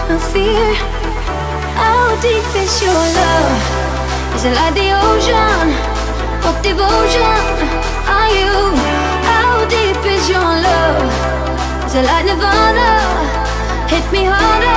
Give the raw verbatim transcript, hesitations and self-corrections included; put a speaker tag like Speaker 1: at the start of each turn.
Speaker 1: no fear. How deep is your love? Is it like the ocean? What devotion are you? How deep is your love? Is it like Nirvana? Hit me harder.